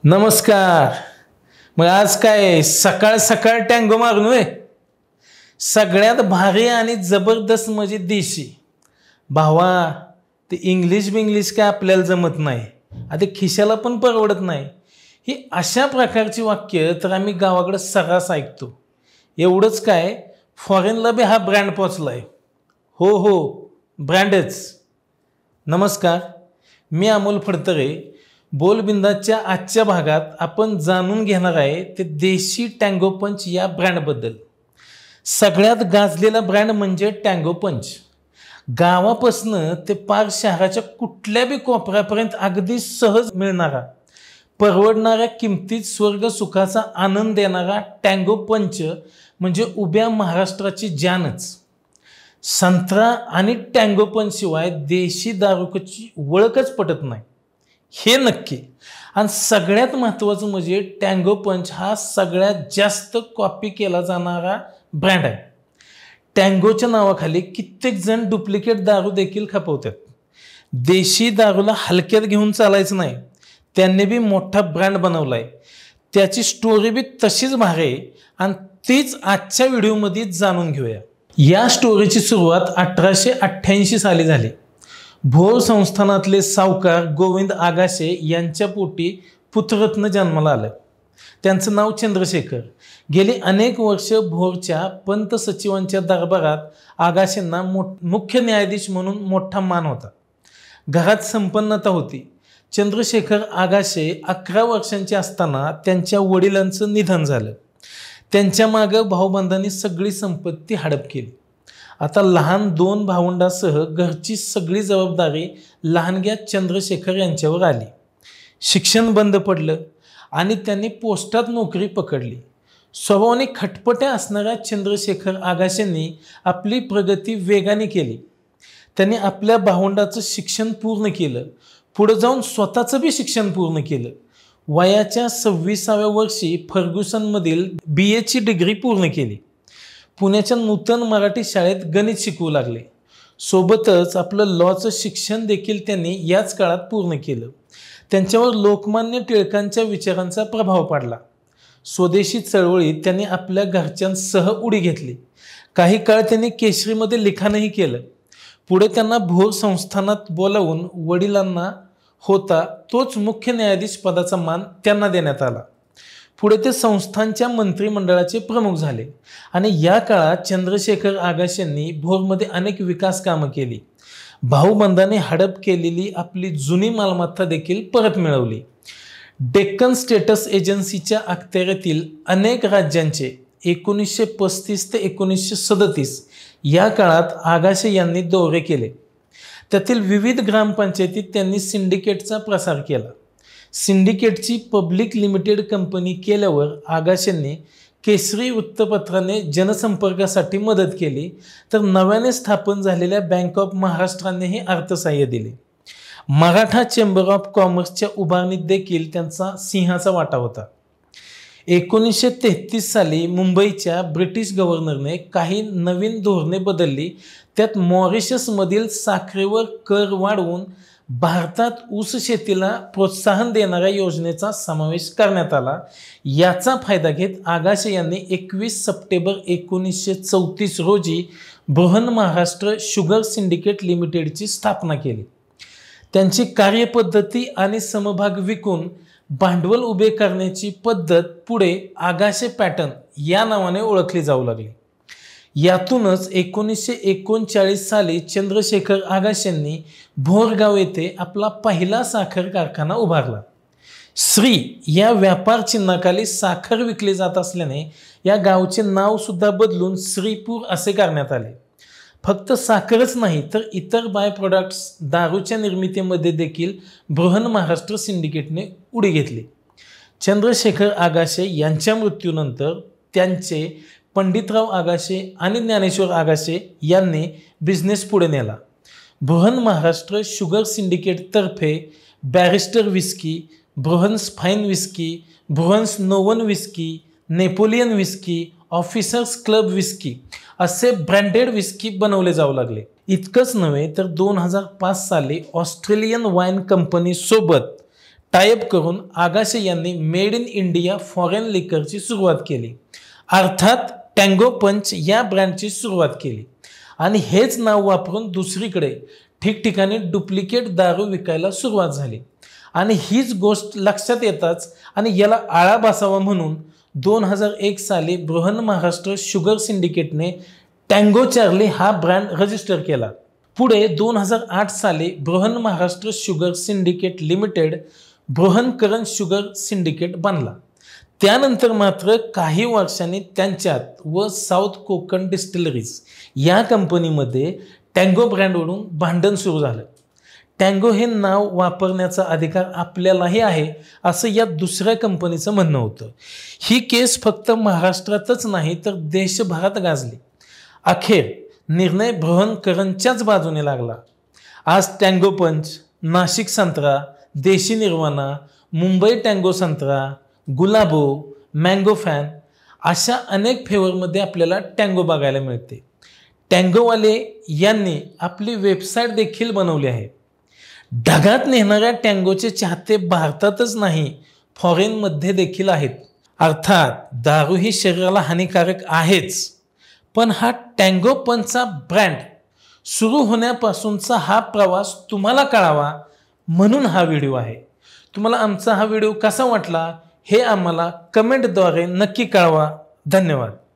नमस्कार। मग आज काय सकाळ सकाळ टँगो मारून होय? सगळ्यात भारी आणि जबरदस्त म्हणजे देशी भावा। ते इंग्लिश बिंग्लिश काय आपल्याला जमत नाही, आता खिशाला पण परवडत नाही। ही अशा प्रकारची वाक्य तर आम्ही गावाकडे सर्रास ऐकतो। एवढंच काय, फॉरेनला बी हा ब्रँड पोचलाय। हो, ब्रँडच। नमस्कार, मी अमोल फडतरे। बोलबिंदाच्या आजच्या भागात आपण जाणून घेणार आहे ते देशी टँगो पंच या ब्रँडबद्दल। सगळ्यात गाजलेला ब्रँड म्हणजे टँगो पंच। गावापासनं ते पार शहराच्या कुठल्या बी कोपऱ्यापर्यंत अगदी सहज मिळणारा, परवडणाऱ्या किमतीत स्वर्ग सुखाचा आनंद देणारा टँगो पंच म्हणजे उभ्या महाराष्ट्राची जानच। संत्रा आणि टँगो पंच शिवाय देशी दारूची ओळखच पटत नाही, हे नक्की। आणि सगळ्यात महत्त्वाचं म्हणजे टँगो पंच हा सगळ्यात जास्त कॉपी केला जाणारा ब्रँड आहे। टँगोच्या नावाखाली कित्येक जण डुप्लिकेट दारू देखील खपवतात। देशी दारूला हलक्यात घेऊन चालायचं नाही, त्यांनी बी मोठा ब्रँड बनवलाय। त्याची स्टोरी बी तशीच भारी आहे आणि तीच आजच्या व्हिडिओमध्ये जाणून घेऊया। या स्टोरीची सुरुवात 1888 साली झाली। भोर संस्थानातले सावकार गोविंद आगाशे यांच्या पोटी पुत्ररत्न जन्माला आलं। त्यांचं नाव चंद्रशेखर। गेली अनेक वर्ष भोरच्या पंत सचिवांच्या दरबारात आगाशेंना मुख्य न्यायाधीश म्हणून मोठा मान होता। घरात संपन्नता होती। चंद्रशेखर आगाशे 11 वर्षांचे असताना त्यांच्या वडिलांचं निधन झालं। त्यांच्या मागे भाऊबंधांनी सगळी संपत्ती हडप केली। आता लहान 2 भावंडांसह घरची सगळी जबाबदारी लहानग्या चंद्रशेखर यांच्यावर आली। शिक्षण बंद पडलं आणि त्यांनी पोस्टात नोकरी पकडली। स्वभावाने खटपट्या असणाऱ्या चंद्रशेखर आगाशेंनी आपली प्रगती वेगाने केली। त्यांनी आपल्या भावंडाचं शिक्षण पूर्ण केलं, पुढे जाऊन स्वतःचं बी शिक्षण पूर्ण केलं। वयाच्या 26व्या वर्षी फर्ग्युसनमधील BA डिग्री पूर्ण केली। पुण्याच्या नूतन मराठी शाळेत गणित शिकवू लागले। सोबतच आपलं लॉचं शिक्षण देखील त्यांनी याच काळात पूर्ण केलं। त्यांच्यावर लोकमान्य टिळकांच्या विचारांचा प्रभाव पडला। स्वदेशी चळवळीत त्यांनी आपल्या घरच्यांसह उडी घेतली। काही काळ त्यांनी केसरीमध्ये लिखाणही केलं। पुढे त्यांना भोर संस्थानात बोलावून वडिलांना होता तोच मुख्य न्यायाधीश पदाचा मान त्यांना देण्यात आला। पुढे ते संस्थांच्या मंत्रिमंडळाचे प्रमुख झाले आणि या काळात चंद्रशेखर आगाशेंनी भोरमध्ये अनेक विकास कामं केली। भाऊबंधाने हडप केलेली आपली जुनी मालमत्ता देखील परत मिळवली। डेक्कन स्टेटस एजन्सीच्या अखत्यारीतील अनेक राज्यांचे 1935 ते 1937 या काळात आगाशे यांनी दौरे केले। त्यातील विविध ग्रामपंचायतीत त्यांनी सिंडिकेटचा प्रसार केला। सिंडिकेटची पब्लिक लिमिटेड कंपनी केल्यावर आगाशेंनी केसरी वृत्तपत्राने जनसंपर्कासाठी मदत केली, तर नव्याने स्थापन झालेल्या बँक ऑफ महाराष्ट्रानेही अर्थसहाय्य दिले। मराठा चेंबर ऑफ कॉमर्सच्या उभारणीत देखील त्यांचा सिंहाचा वाटा होता। 1933 साली मुंबईच्या ब्रिटिश गव्हर्नरने काही नवीन धोरणे बदलली। त्यात मॉरिशसमधील साखरेवर कर वाढवून भारतात ऊस शेतीला प्रोत्साहन देणाऱ्या योजनेचा समावेश करण्यात आला। याचा फायदा घेत आगाशे यांनी 21 सप्टेंबर 1934 रोजी बृहन महाराष्ट्र शुगर सिंडिकेट लिमिटेडची स्थापना केली। त्यांची कार्यपद्धती आणि समभाग विकून भांडवल उभे करण्याची पद्धत पुढे आगाशे पॅटर्न या नावाने ओळखली जाऊ लागली। यातूनच 1939 साली चंद्रशेखर आगाशेंनी भोरगाव येथे आपला पहिला साखर कारखाना उभारला। श्री या व्यापार चिन्हाखाली साखर विकली जात असल्याने या गावचे नाव सुद्धा बदलून श्रीपूर असे करण्यात आले। फक्त साखरच नाही तर इतर बाय प्रोडक्ट्स दारूच्या निर्मितीमध्ये देखील बृहन महाराष्ट्र सिंडिकेटने उडी घेतली। चंद्रशेखर आगाशे यांच्या मृत्यूनंतर त्यांचे पंडितराव आगाशे आणि ज्ञानेश्वर आगाशे यांनी बिझनेस पुढे नेला। बृहन महाराष्ट्र शुगर सिंडिकेटतर्फे barrister whisky, Brihans fine whisky, Brihans नोवन whisky, Napoleon whisky, officers club whisky असे ब्रँडेड विस्की बनवले जाऊ लागले। इतकंच नव्हे तर 2005 साली ऑस्ट्रेलियन वाईन कंपनी सोबत टायअप करून आगाशे यांनी मेड इन इंडिया फॉरेन लिकरची सुरुवात केली, अर्थात टँगो पंच या ब्रँडची सुरुवात केली आणि हेच नाव वापरून दुसरीकडे ठिकठिकाणी डुप्लिकेट दारू विकायला सुरुवात झाली. आणि हीच गोष्ट लक्षात येताच आणि याला आळा बसावा म्हणून 2001 साली बृहन महाराष्ट्र शुगर सिंडिकेटने टँगो चार्ली हा ब्रँड रजिस्टर केला. पुढे 2008 साली Brihan Maharashtra sugar syndicate limited Brihan sugar syndicate बनला. त्यानंतर मात्र काही वर्षांनी त्यांच्यात व साऊथ कोकण डिस्टिलरीज या कंपनीमध्ये टँगो ब्रँडवरून भांडण सुरू झालं. टँगो हे नाव वापरण्याचा अधिकार आपल्यालाही आहे असं या दुसऱ्या कंपनीचं म्हणणं होतं. ही केस फक्त महाराष्ट्रातच नाही तर देशभरात गाजली. अखेर निर्णय बृहनकरांच्याच बाजूने लागला. आज टँगो पंच, नाशिक संत्रा, देशी निर्वाणा, मुंबई टँगो संत्रा, गुलाबो, मँगो फॅन अशा अनेक फ्लेवरमध्ये आपल्याला टँगो बघायला मिळते. टँगोवाले यांनी आपली वेबसाईट देखील बनवली आहे. ढगात नेणाऱ्या टँगोचे चाहते भारतातच नाही फॉरेनमध्ये देखील आहेत. अर्थात दारू ही शरीराला हानिकारक आहेच, पण हा टँगो पंचचा ब्रँड सुरू होण्यापासूनचा हा प्रवास तुम्हाला कळावा म्हणून हा व्हिडिओ आहे. तुम्हाला आमचा हा व्हिडिओ कसा वाटला हे आम्हाला कमेंटद्वारे नक्की कळवा. धन्यवाद.